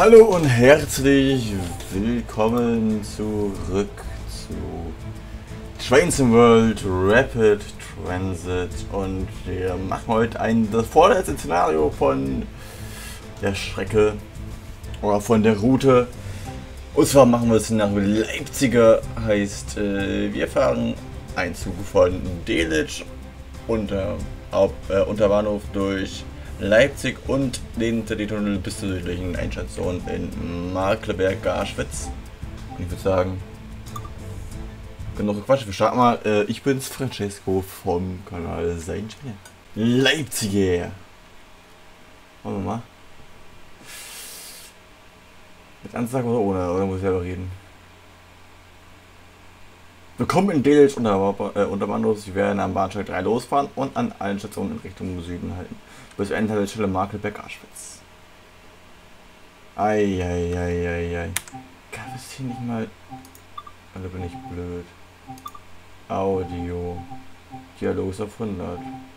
Hallo und herzlich willkommen zurück zu Trains in World Rapid Transit, und wir machen heute das vorletzte Szenario von der Strecke oder von der Route. Und zwar machen wir es nach Leipziger, heißt wir fahren einen Zug von Delitzsch unter Bahnhof durch Leipzig und den ZD-Tunnel bis zur südlichen Endstation in Markkleeberg-Garschwitz. Ich würde sagen, genug Quatsch, wir starten mal. Ich bin's, Francesco vom Kanal Sein Channel. Leipziger! Wollen wir mal? Mit Ansage oder ohne? Oder muss ich selber reden? Willkommen in Delitzsch unter Bahnhof. Sie werden am Bahnsteig 3 losfahren und an allen Stationen in Richtung Süden halten. Bis zur Endhaltestelle Markkleeberg-Garschwitz. Eieieiei. Kann das hier nicht mal... Oder bin ich blöd? Audio. Dialog ist auf 100.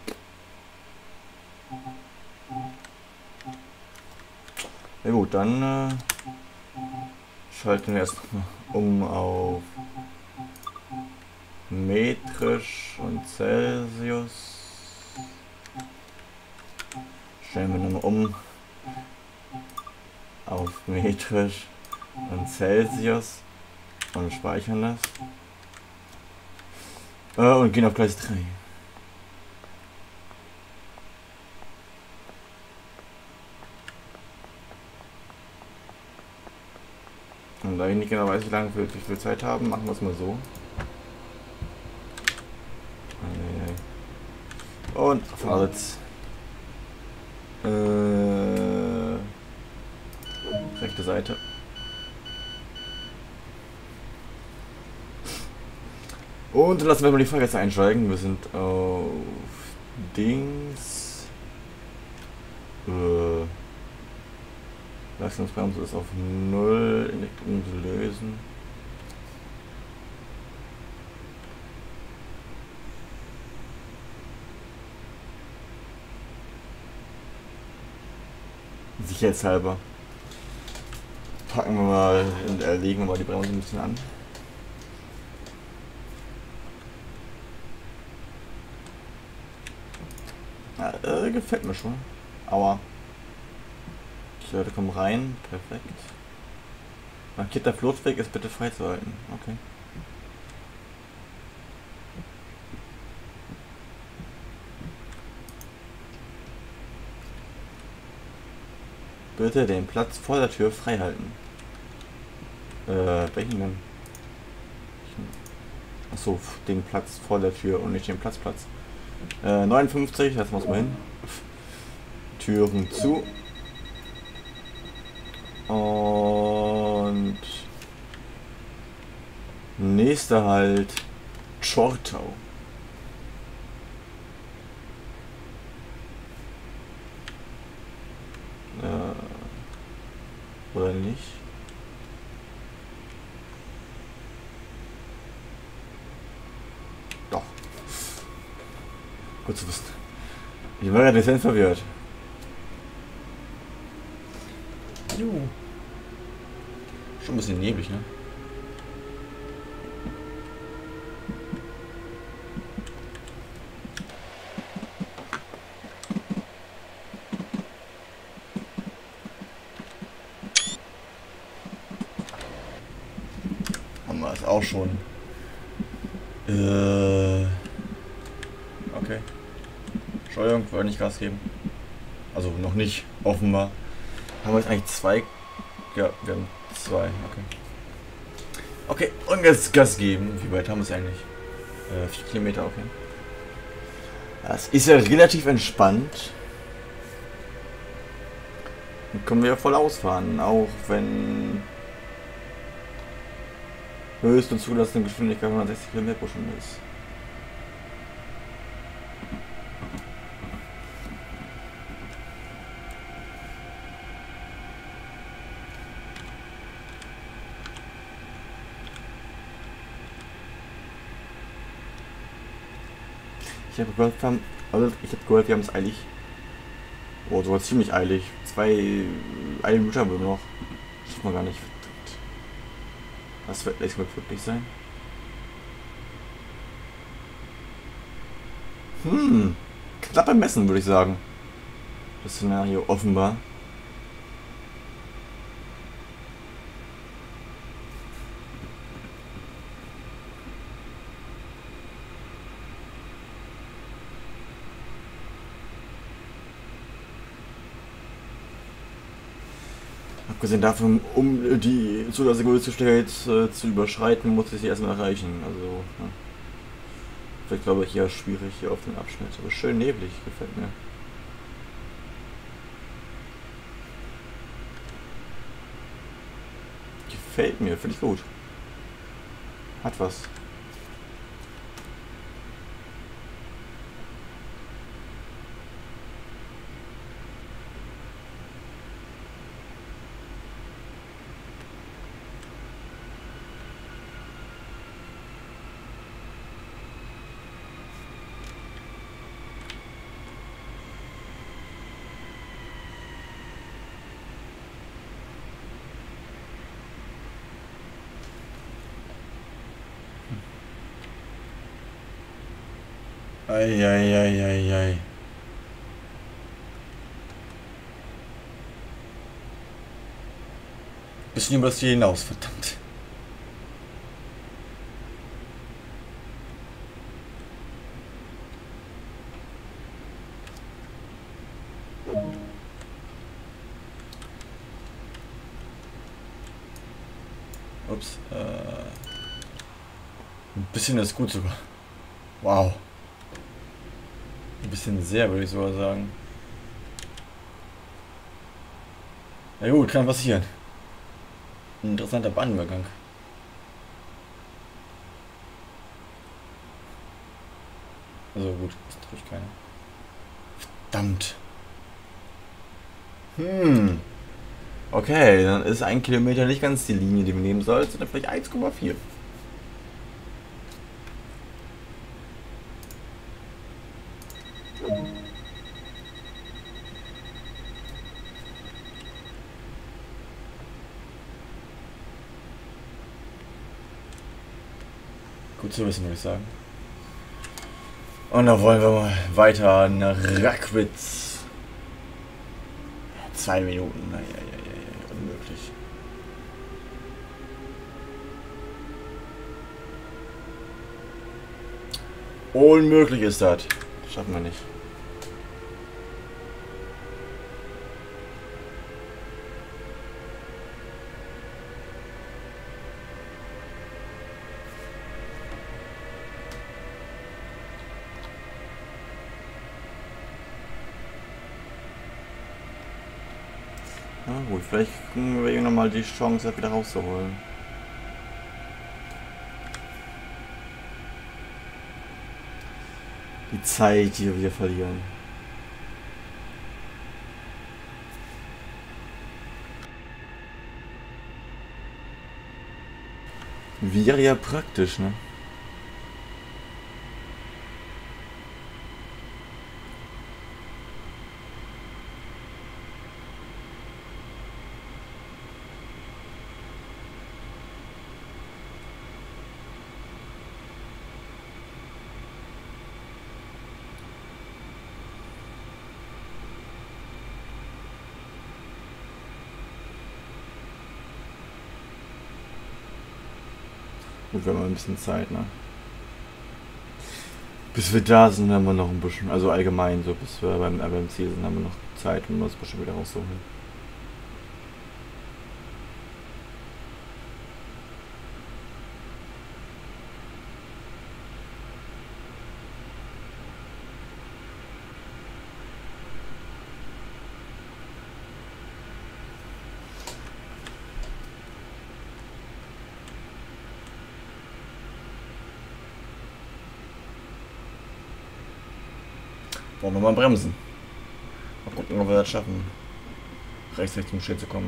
Na gut, dann schalten wir erstmal um auf metrisch und Celsius. Stellen wir nochmal um auf metrisch und Celsius und speichern das. Und gehen auf Gleis 3. Und da ich nicht genau weiß, wie lange wir viel Zeit haben, machen wir es mal so. Und Fahrsitz. Rechte Seite. Und dann lassen wir mal die Fahrgäste einsteigen. Wir sind auf Dings. Leistungsbremse ist auf 0. Elektronische lösen. Sicherheitshalber packen wir mal und legen wir mal die Bremse ein bisschen an. Ja, gefällt mir schon. Aua. Die Leute kommen rein. Perfekt. Markierter Fluchtweg ist bitte freizuhalten. Okay. Bitte den Platz vor der Tür frei halten. Welchen denn? Achso, den Platz vor der Tür und nicht den Platzplatz. 59, das muss man hin. Türen zu. Und nächster Halt Czortau. Oder nicht? Doch. Gut zu wissen. Ich war ja dezent verwirrt. Schon ein bisschen neblig, ne? Haben wir es auch schon. Okay. Steuerung, wollte nicht Gas geben. Also noch nicht, offenbar. Haben wir jetzt eigentlich zwei? Ja, wir haben zwei, okay. Okay, und jetzt Gas geben. Wie weit haben wir es eigentlich? 4 Kilometer, okay. Das ist ja relativ entspannt. Dann können wir ja voll ausfahren, auch wenn höchste zugelassene Geschwindigkeit 160 km pro Stunde ist. Ich habe gehört, wir haben es eilig. Oh, sogar ziemlich eilig. 1 Minute haben wir noch. Schaffen wir gar nicht. Verdammt. Das wird nächstes Mal wirklich sein. Knapp bemessen, würde ich sagen. Das Szenario offenbar. Abgesehen davon, um die Zulassungsgeschwindigkeit zu überschreiten, muss ich sie erstmal erreichen. Also, ja. Wird, glaube ich, eher schwierig hier auf dem Abschnitt. Aber schön neblig, gefällt mir. Gefällt mir, finde ich gut. Hat was. Eieieiei. Bisschen über das Ziel hinaus, verdammt. Ups. Ein bisschen ist gut sogar. Wow. Ein bisschen sehr, würde ich sogar sagen. Na gut, kann passieren. Ein interessanter Bahnübergang. Also gut, ist natürlich keiner. Verdammt. Okay, dann ist 1 Kilometer nicht ganz die Linie, die wir nehmen sollten, sondern vielleicht 1,4. Gut zu wissen, würde ich sagen. Und dann wollen wir mal weiter nach Rackwitz. 2 Minuten, naja, unmöglich. Unmöglich ist das. Schaffen wir nicht. Na gut, vielleicht kriegen wir nochmal die Chance, das wieder rauszuholen. Die Zeit, die wir verlieren. Wäre ja praktisch, ne? Gut, wir haben ein bisschen Zeit, ne? Bis wir da sind, haben wir noch ein bisschen, also allgemein so, bis wir beim Ziel sind, haben wir noch Zeit, um das bestimmt wieder rauszuholen. Wollen wir mal bremsen. Mal gucken, ob wir das schaffen, rechtzeitig zum Schild zu kommen.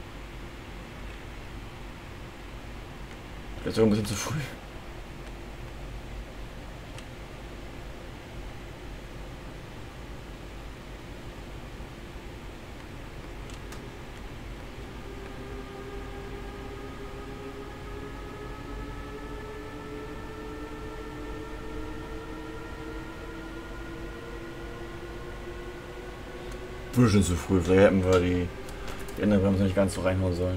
Vielleicht sogar ein bisschen zu früh. früh schon zu früh. Vielleicht hätten wir die anderen Bremsen nicht ganz so reinhauen sollen.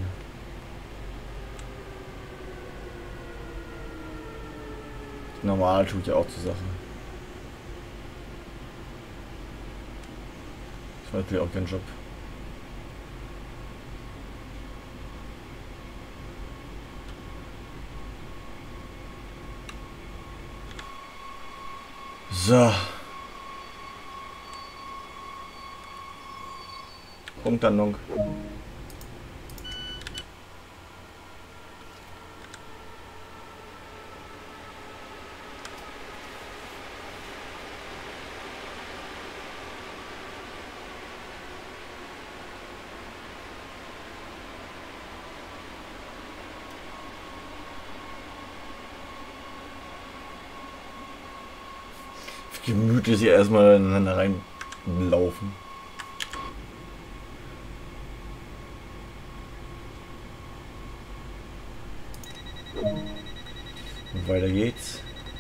Normal tut ja auch zur Sache. Ich weiß natürlich auch keinen Job. So. Punktlandung. Gemütlich hier erstmal ineinander reinlaufen. Und weiter geht's.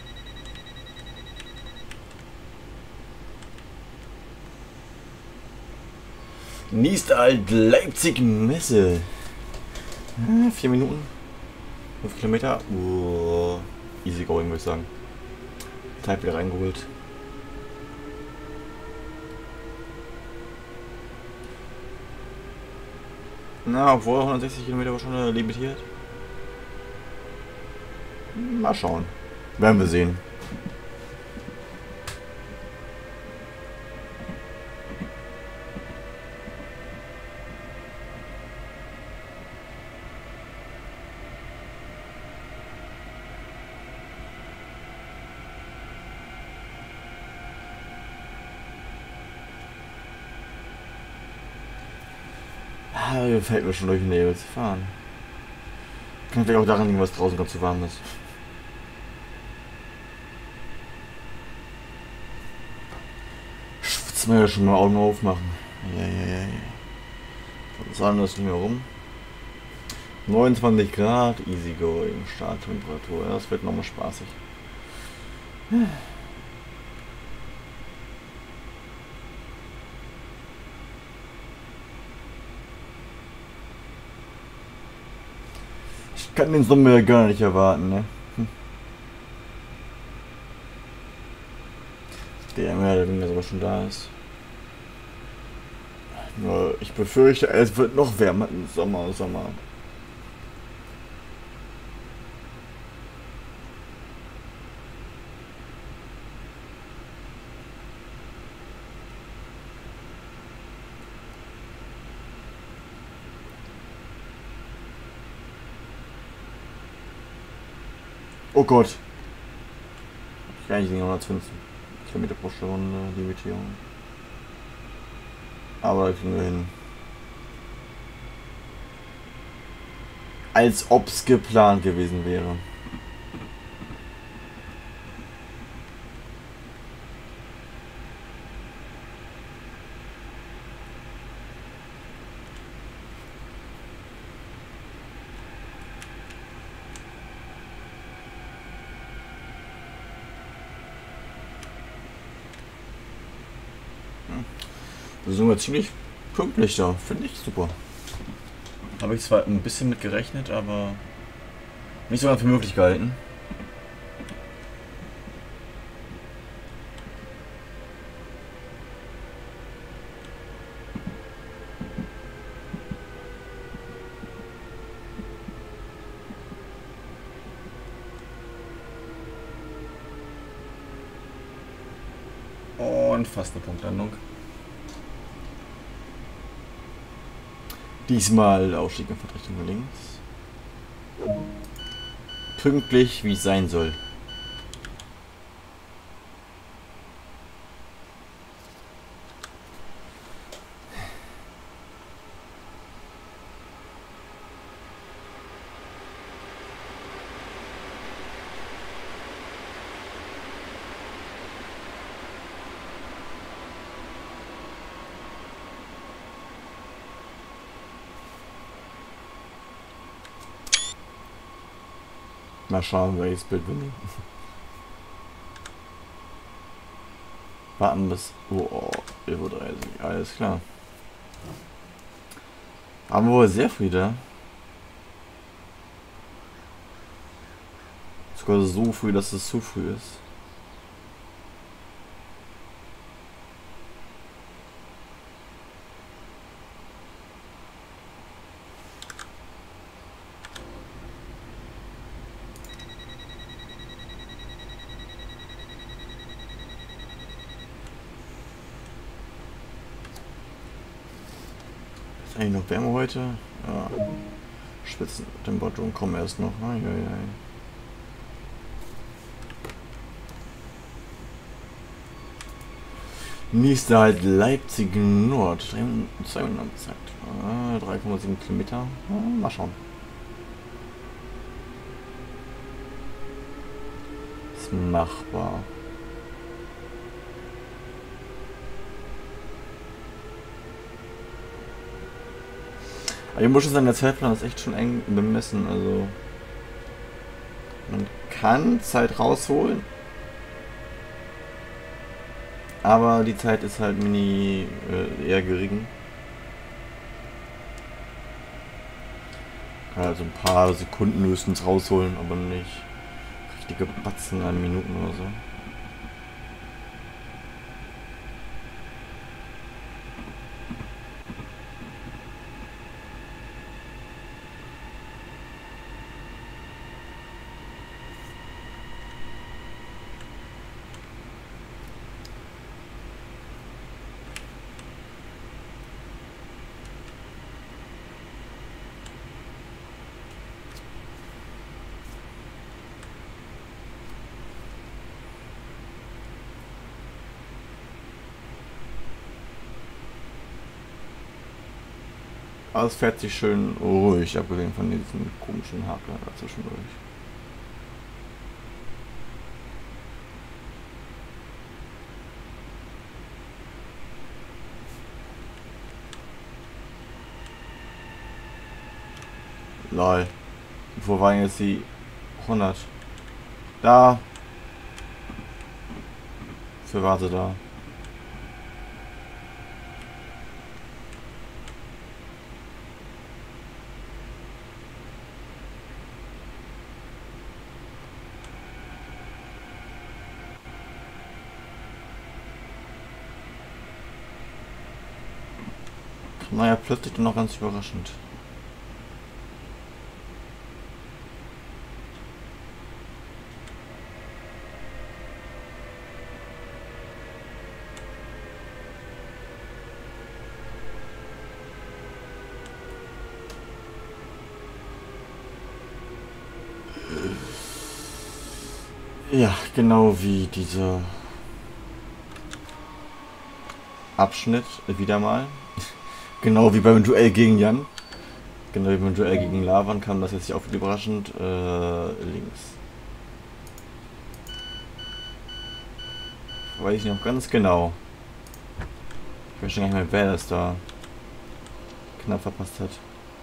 Niestalt Leipzig Messe. 4 Minuten. 5 Kilometer. Easy going, würde ich sagen. Zeit wieder reingeholt. Na, obwohl 160 Kilometer war schon limitiert. Mal schauen. Werden wir sehen. Fällt mir schon durch den Nebel zu fahren. Kann vielleicht auch daran liegen, was draußen gerade zu warm ist. Schwitzt mir ja schon mal Augen aufmachen. Ja. Was sagen das nicht mehr rum? 29 Grad, easy going, Starttemperatur. Ja, das wird nochmal spaßig. Ich kann den Sommer ja gar nicht erwarten, ne? Der mehr oder weniger sogar schon da ist. Nur ich befürchte, es wird noch wärmer im Sommer. Oh Gott. Ich kann eigentlich nicht 115 Kilometer pro Stunde Limitierung. Aber das kriegen wir hin. Als ob es geplant gewesen wäre. Wir sind wir ziemlich pünktlich da, finde ich super. Habe ich zwar ein bisschen mit gerechnet, aber nicht so ganz für möglich gehalten. Und fast eine Punktlandung. Diesmal Ausstieg in Fahrtrichtung links. Pünktlich, wie es sein soll. Mal schauen, welches Bild wir nehmen. Warten bis 11:30 Uhr, alles klar. Aber wohl sehr früh da. Sogar so früh, dass es zu früh ist. Ist eigentlich noch Wärme heute? Ja. Spitzentemperaturen kommen erst noch. Ai, ai, ai. Nächster halt Leipzig Nord. 200 Zeit. 3,7 Kilometer. Mal schauen. Ist machbar. Aber ich muss schon sagen, der Zeitplan ist echt schon eng bemessen. Also man kann Zeit rausholen. Aber die Zeit ist halt eher gering. Kann also ein paar Sekunden höchstens rausholen, aber nicht richtige Batzen an Minuten oder so. Aber es fährt sich schön ruhig, abgesehen von diesem komischen Haken dazwischendurch. Lol. Wo waren jetzt die 100? Da. Für warte da. Naja, plötzlich dann noch ganz überraschend. Ja, genau wie dieser Abschnitt wieder mal. Genau wie beim Duell gegen Jan. Genau wie beim Duell gegen Lavan kam das jetzt auch wieder überraschend. Links. Weiß ich noch ganz genau. Ich weiß schon gar nicht mehr, wer das da knapp verpasst hat.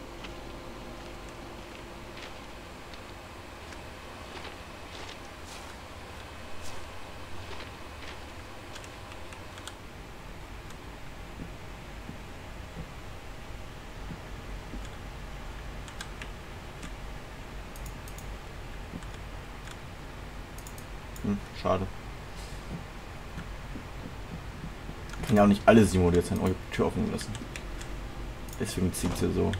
Schade. Ich kann ja auch nicht alle simuliert sein. Oh, ich hab die Tür offen gelassen. Deswegen zieht sie so.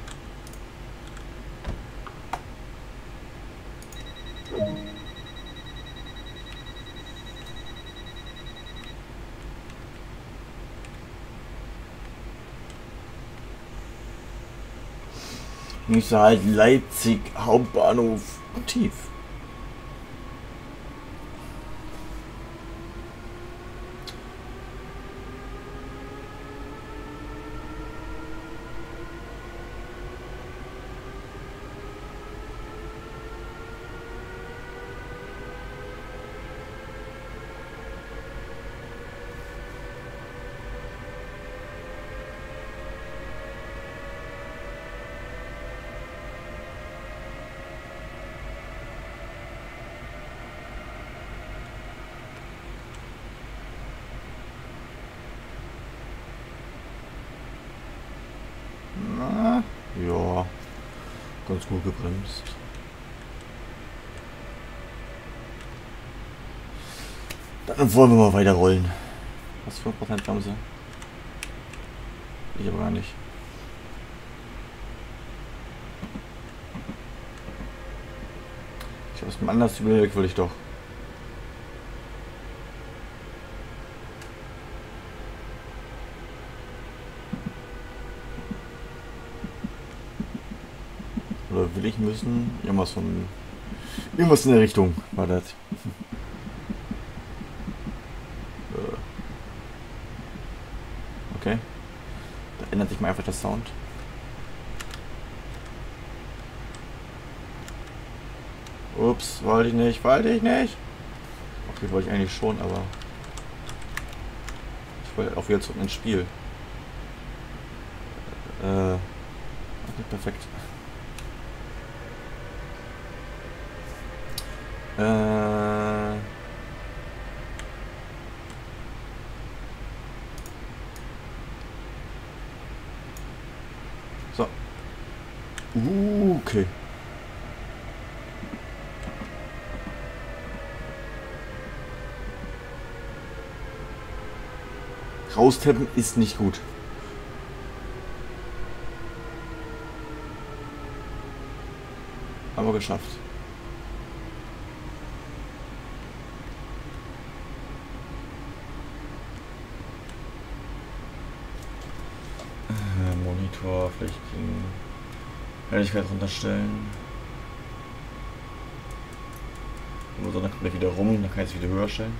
Nicht so halt Leipzig Hauptbahnhof tief. Ja, ganz gut gebremst. Dann wollen wir mal weiter rollen. Was für Prozent haben sie? Ich aber gar nicht. Ich habe es mir anders überlegt, will ich doch. Oder will ich müssen? Irgendwas von. Irgendwas in der Richtung war das. Okay. Da ändert sich mal einfach der Sound. Ups, wollte ich nicht. Okay, wollte ich eigentlich schon, aber ich wollte auch wieder zurück ins Spiel. Okay, perfekt. So. Okay. Raustappen ist nicht gut. Aber geschafft. Monitor, vielleicht die Helligkeit runterstellen. Oder dann kommt er wieder rum, dann kann ich es wieder höher stellen.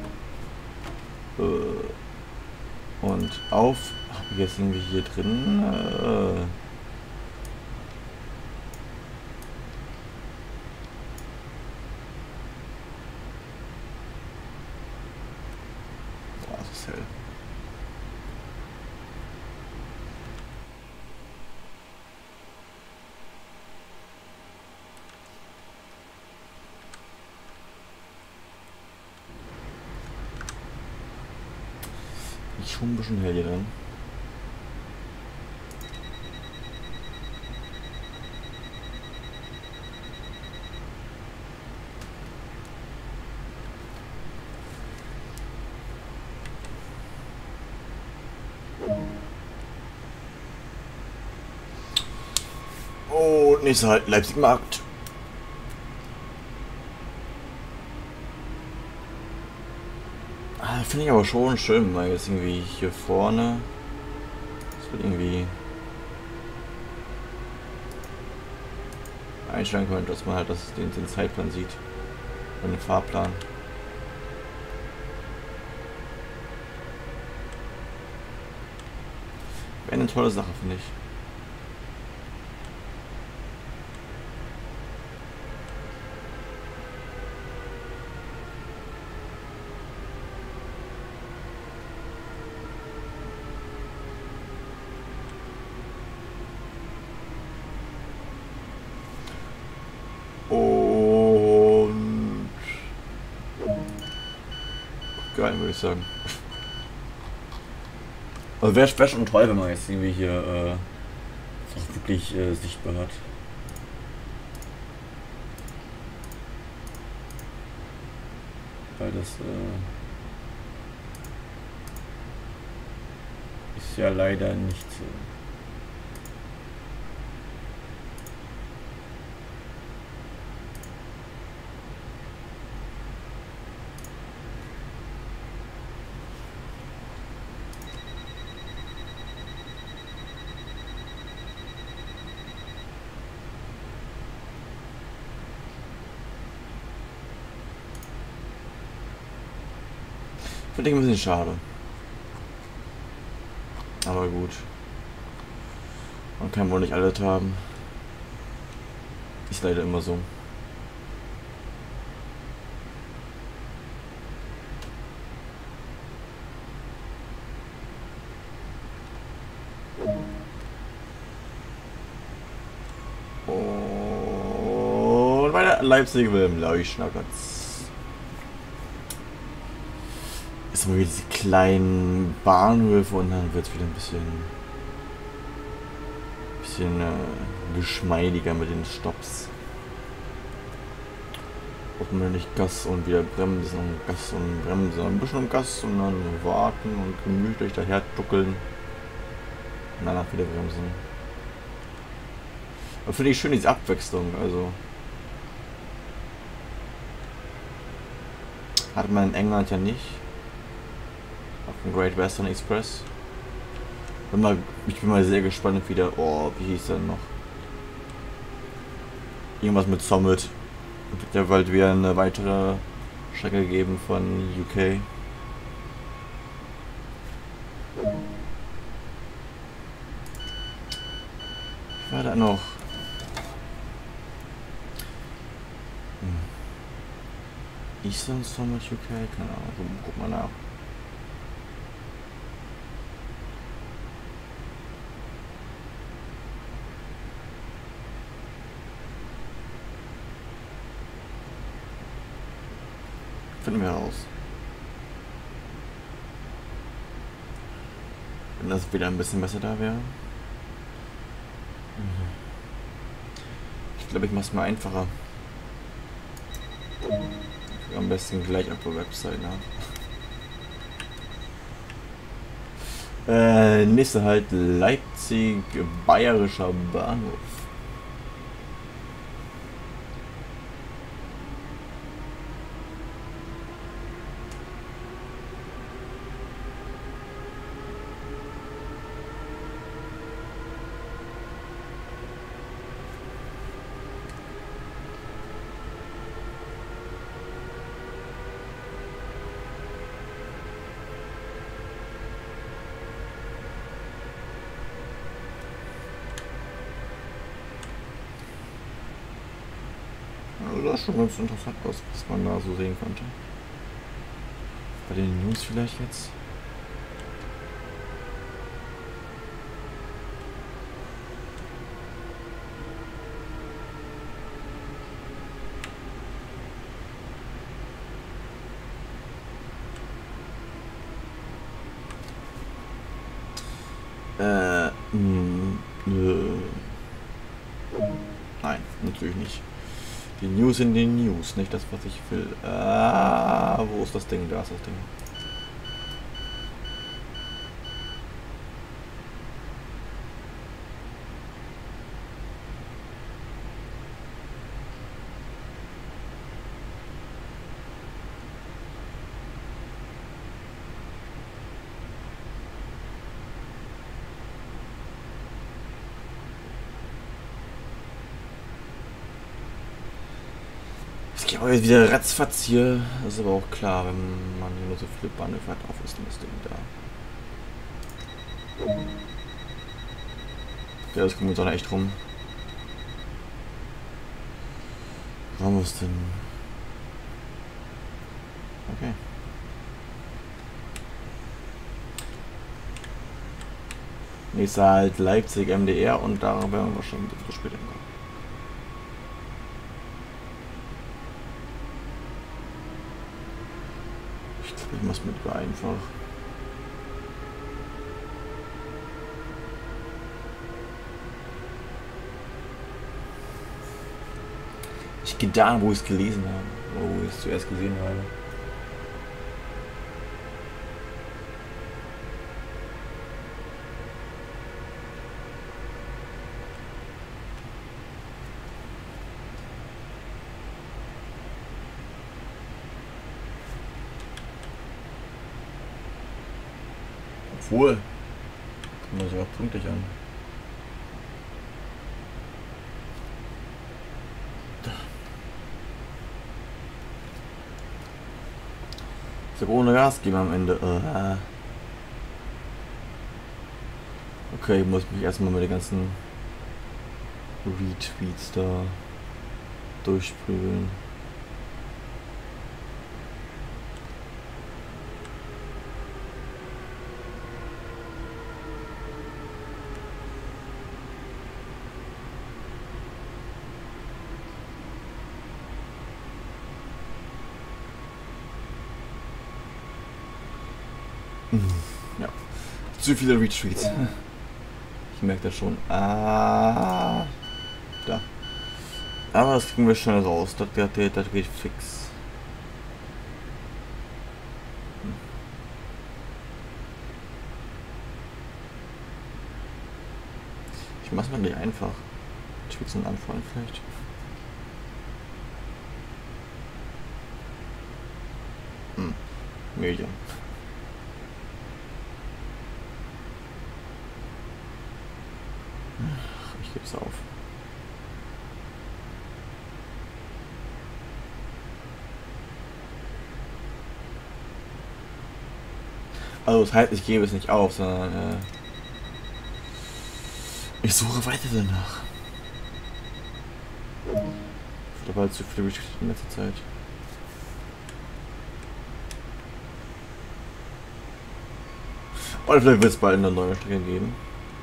Und auf. Habe ich jetzt irgendwie hier drin? Boah, das ist hell. Ist schon ein bisschen hell hier drin. Oh, nächster Halt, Leipzig-Markt. Finde ich aber schon schön, weil jetzt irgendwie hier vorne. Das wird irgendwie einstellen können, dass man halt den Zeitplan sieht. Und den Fahrplan. Wäre eine tolle Sache, finde ich. Und geil, würde ich sagen. Also wäre schon toll, wenn man jetzt irgendwie hier auch wirklich sichtbar hat. Weil das ist ja leider nicht so. Finde ich ein bisschen schade. Aber gut. Man kann wohl nicht alles haben. Ist leider immer so. Und weiter Leipzig will im Leuschnackerz. Ist mal wieder diese kleinen Bahnhöfe und dann wird es wieder ein bisschen bisschen geschmeidiger mit den Stops. Ob man nicht Gas und wieder bremsen und Gas und bremsen, ein bisschen Gas und dann warten und gemütlich daher tuckeln und danach wieder bremsen. Aber finde ich schön diese Abwechslung, also hat man in England ja nicht auf dem Great Western Express. Ich bin mal sehr gespannt wieder, oh, wie hieß der noch? Irgendwas mit Summit. Wird ja bald wieder eine weitere Strecke geben von UK. Ich war da noch. Eastern Summit UK? Keine Ahnung, guck mal nach. Finden wir raus. Wenn das wieder ein bisschen besser da wäre. Ich glaube, ich mache es mal einfacher. Am besten gleich auf der Website nach. Nächste halt Leipzig Bayerischer Bahnhof. Also das ist schon ganz interessant aus, was man da so sehen konnte. Bei den News vielleicht jetzt. Nein, natürlich nicht. Die News in den News, nicht das, was ich will. Wo ist das Ding? Da ist das Ding. Es geht auch jetzt wieder ratzfatz hier. Das ist aber auch klar, wenn man nur so viele Bahnhöfe hat, auf ist das Ding da. Ja, das kommt uns auch echt rum. Wo haben wir es denn? Okay. Nächster halt Leipzig MDR und da werden wir wahrscheinlich ein bisschen später kommen. Ich mach's mit einfach. Ich gehe da, wo ich es gelesen habe, wo ich es zuerst gesehen habe. Obwohl, kommt das sogar pünktlich an. Ich habe ohne Gas geben am Ende. Okay, ich muss mich erstmal mit den ganzen Retweets da durchprügeln. Ja, zu viele Retweets. Ich merke das schon. Ah, da. Aber das kriegen wir schnell raus. Das geht fix. Ich mach's mal nicht einfach. Tweets anfangen vielleicht. Medium. Ich geb's auf. Also das heißt, ich gebe es nicht auf, sondern ich suche weiter danach. Da war zu viel Geschichte in letzter Zeit. Oder vielleicht wird es bald eine neue Strecke geben.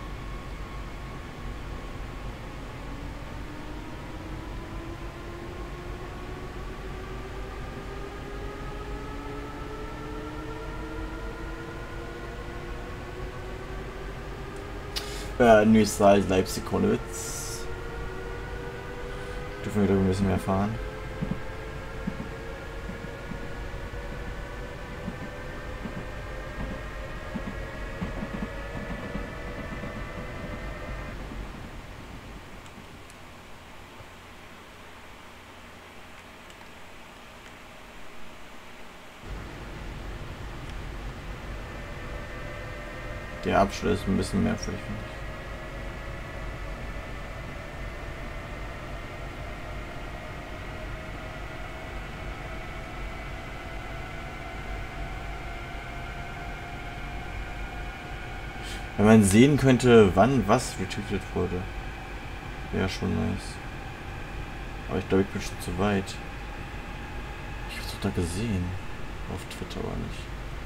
Nüßal, Leipzig, Konnewitz. Dürfen wir darüber ein bisschen mehr fahren. Der Abschluss ist ein bisschen mehr für mich. Wenn man sehen könnte, wann was retweetet wurde, wäre schon nice. Aber ich glaube, ich bin schon zu weit. Ich habe es doch da gesehen. Auf Twitter aber nicht.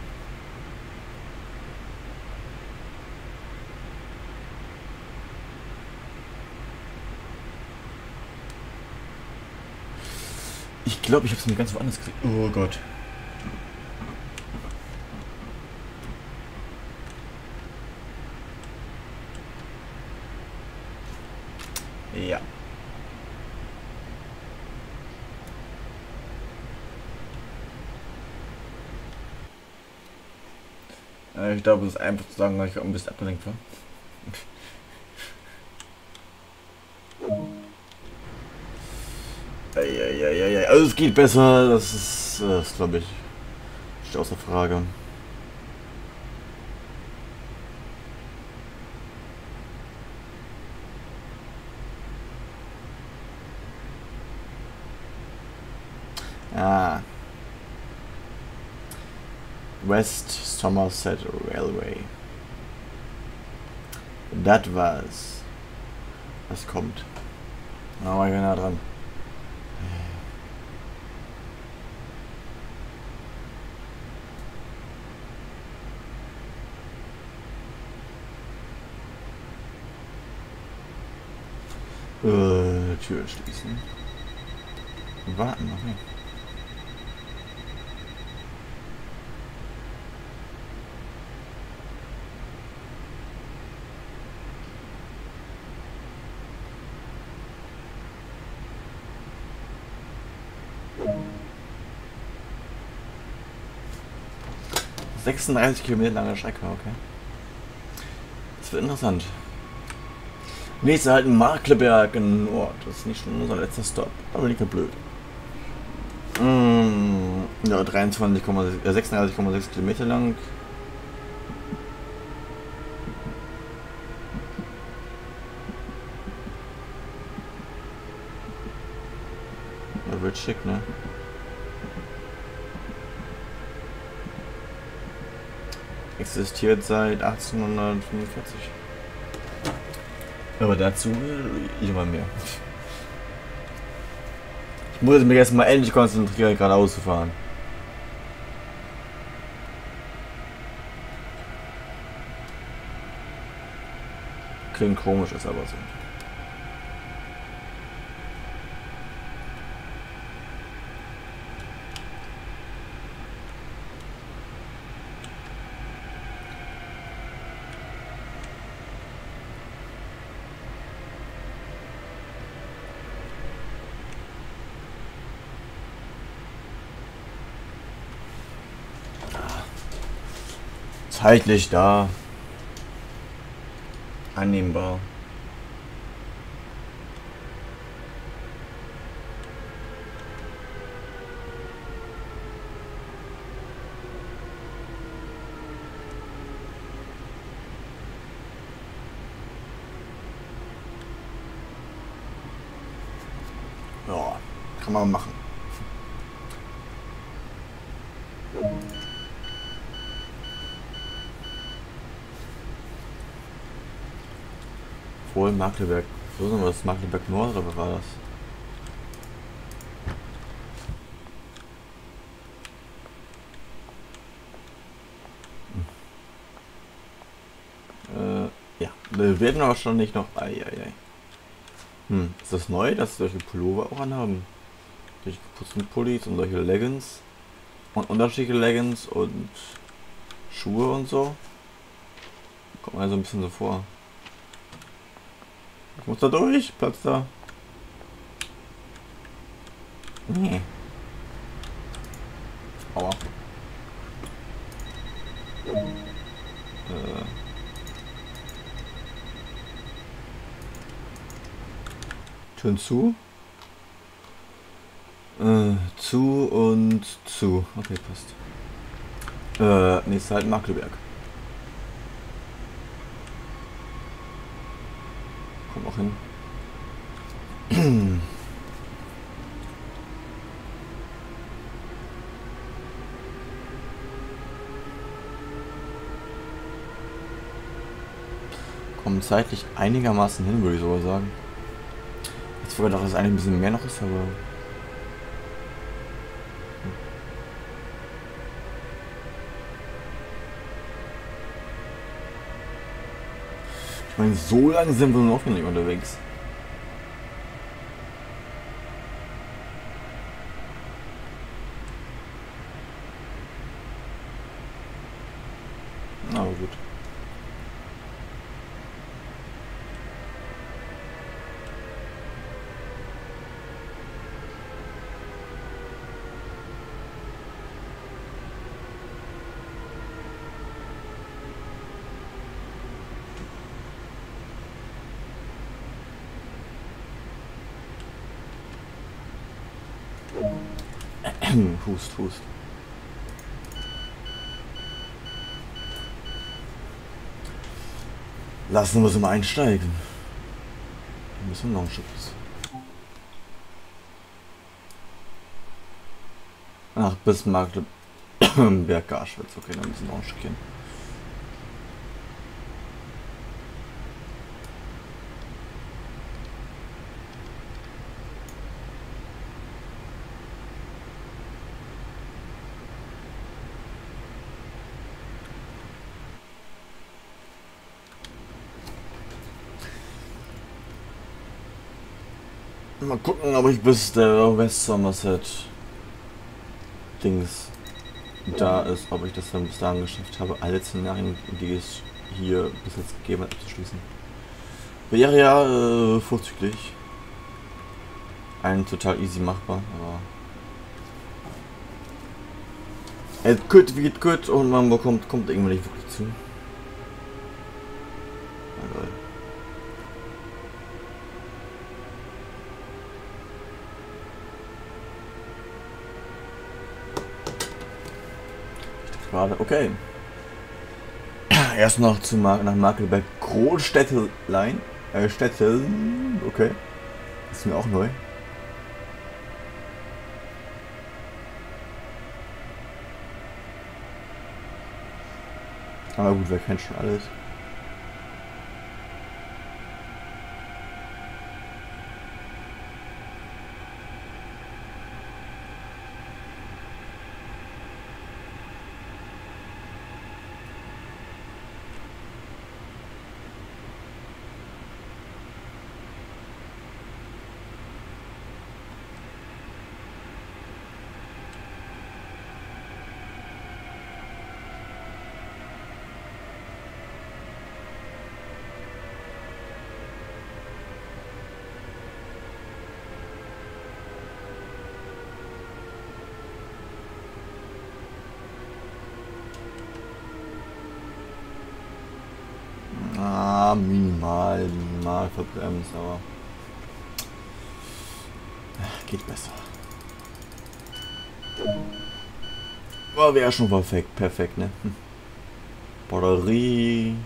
Ich glaube, ich habe es mir ganz woanders gekriegt. Oh Gott. Ja. Ich glaube, es ist einfach zu sagen, weil ich ein bisschen abgelenkt war. Also es geht besser, das ist glaube ich, steht außer Frage. Ah. West Somerset Railway. Das war's. Was kommt? Na, war ich nah dran. Tür schließen. Warten noch nicht. – 36 Kilometer lange Strecke, okay. Das wird interessant. Nächster halt Markleberg in Nord. Das ist nicht schon unser letzter Stop. Aber nicht so blöd. Ja, 36,6 Kilometer lang. Ja, wird schick, ne? Existiert seit 1845. Aber dazu immer mehr. Ich muss mich erstmal endlich konzentrieren, geradeaus zu fahren. Klingt komisch, ist aber so. Zeitlich da. Annehmbar. Ja, kann man machen. Wohl Magdeburg. So sind wir das Magdeburg Nord, oder war das? Ja. Wir werden wahrscheinlich noch. Eieiei. Ist das neu, dass solche Pullover auch anhaben? Solche geputzten Pullis und solche Leggings. Und unterschiedliche Leggings und Schuhe und so. Kommt mir so ein bisschen so vor. Ich muss da durch, Platz da. Nee. Aua. Türen zu. Zu und zu. Okay, passt. Nächstes halt Magdeburg. Komm auch hin. Kommen zeitlich einigermaßen hin, würde ich sogar sagen. Jetzt vorher doch, dass es eigentlich ein bisschen mehr noch ist, aber. Ich meine, so lange sind wir noch nicht unterwegs. Aber gut. Hust, hust. Lassen wir es mal einsteigen. Ein bisschen Longshipps. Ach, bis Magdeburg Garschwitz. Okay, dann müssen wir noch ein Stückchen. Mal gucken, ob ich bis der West Somerset Dings da ist, ob ich das dann bis dahin geschafft habe, alle Szenarien, die es hier bis jetzt gegeben hat, abzuschließen. Wäre ja vorzüglich. Ein total easy machbar, aber es gut wie gut und man kommt irgendwann nicht wirklich zu. Aber gerade, okay. Erst noch nach Magdeburg Großstädtelein. Städteln, okay. Das ist mir auch neu. Aber gut, wer kennt schon alles. verbremst, aber geht besser. Aber wäre schon perfekt, ne? Batterie.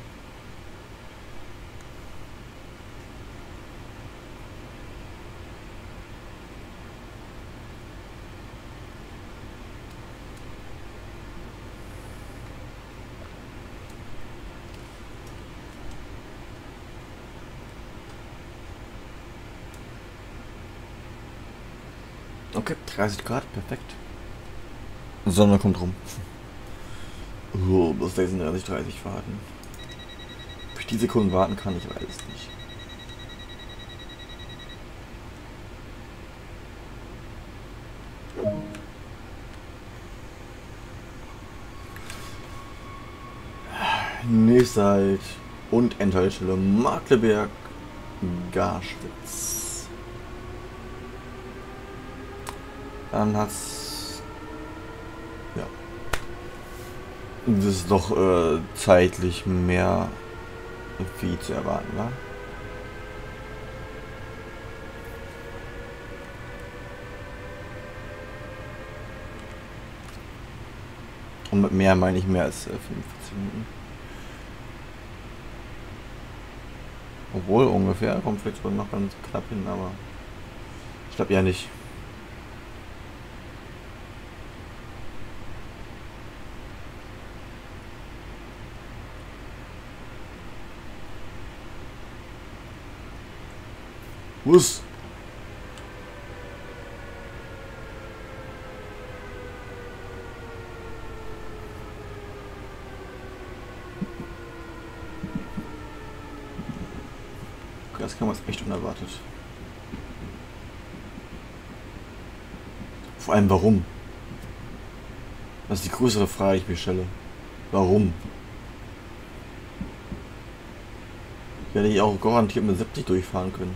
Okay, 30 Grad, perfekt. Sonne kommt rum. Bis 36, 30 warten. Ob ich die Sekunden warten kann, ich weiß es nicht. Nächste Halt und Endhaltestelle Magdeberg, Garschwitz. Dann hat's, ja, das ist doch zeitlich mehr wie zu erwarten war. Und mit mehr meine ich mehr als 45 Minuten. Obwohl ungefähr, kommt vielleicht wohl noch ganz knapp hin, aber ich glaube ja nicht. Was? Das kam jetzt echt unerwartet. Vor allem warum? Das ist die größere Frage, die ich mir stelle. Warum? Ich hätte ich auch garantiert mit 70 durchfahren können.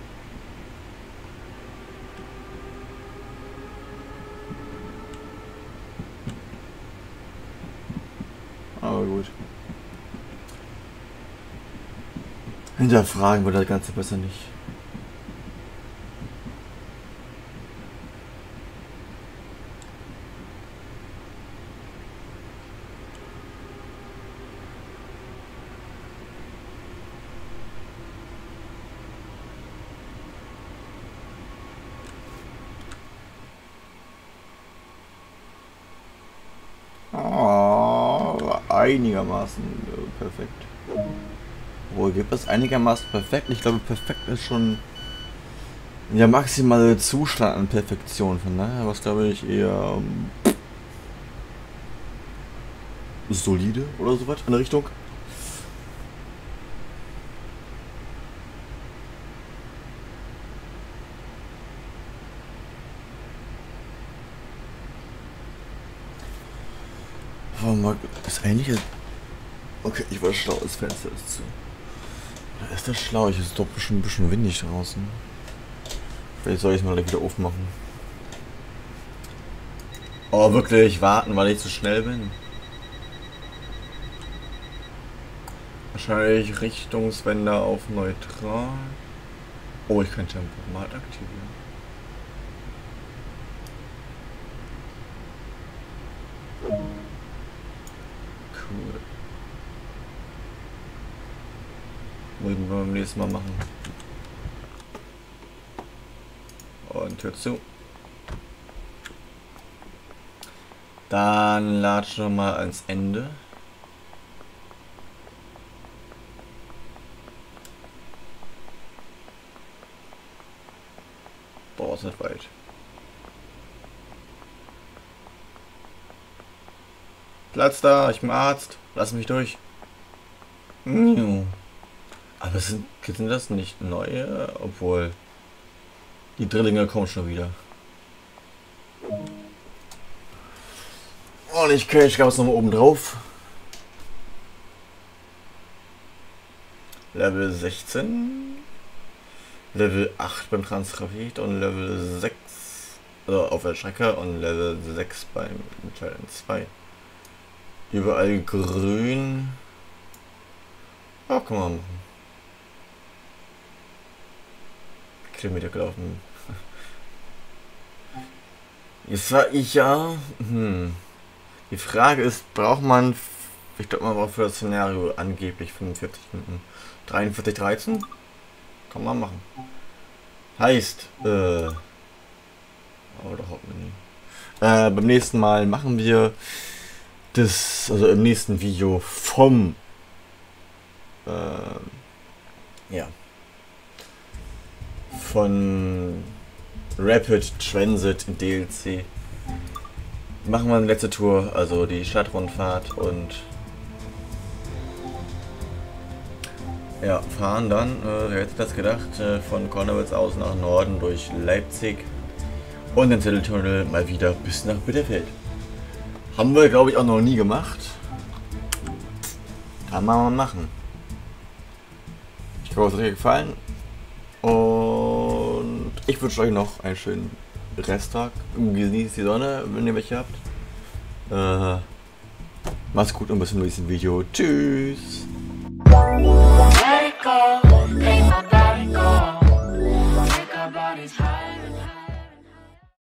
Aber gut. Hinterfragen wir das Ganze besser nicht. Oh, einigermaßen perfekt. Wo gibt es einigermaßen perfekt? Ich glaube, perfekt ist schon der maximale Zustand an Perfektion. Von daher was glaube ich eher solide oder sowas in der Richtung. Das eigentlich ist. Okay, ich war schlau, das Fenster ist zu. Oder ist das schlau? Es ist doch bestimmt ein bisschen windig draußen. Vielleicht soll ich es mal wieder aufmachen. Oh, wirklich warten, weil ich zu schnell bin. Wahrscheinlich Richtungswende auf neutral. Oh, ich kann Tempomat aktivieren. Cool. Muss ich beim nächsten Mal machen. Und Tür zu. Dann latsche mal ans Ende. Boah, ist nicht weit. Platz da, ich bin Arzt. Lass mich durch. Aber sind das nicht neue? Obwohl. Die Drillinge kommen schon wieder. Und ich gab es nochmal oben drauf. Level 16. Level 8 beim Transrapid und Level 6 auf der Strecke und Level 6 beim Challenge 2. Überall grün. Ja, kann man machen. Kilometer gelaufen. Jetzt war ich ja. Die Frage ist, braucht man. Ich glaube, man braucht für das Szenario angeblich 45 Minuten. 43,13? Kann man machen. Heißt, aber doch Hauptmenü. Beim nächsten Mal machen wir das, also im nächsten Video vom ja, von Rapid Transit DLC machen wir eine letzte Tour, also die Stadtrundfahrt, und ja, fahren dann, wer hätte das gedacht, von Konnewitz aus nach Norden durch Leipzig und den Zetteltunnel mal wieder bis nach Bitterfeld. Haben wir, glaube ich, auch noch nie gemacht. Kann man mal machen. Ich hoffe, es hat euch gefallen. Und ich wünsche euch noch einen schönen Resttag. Genießt die Sonne, wenn ihr welche habt. Macht's gut und bis zum nächsten Video. Tschüss. Let it go, make my body go. Make our bodies higher and higher.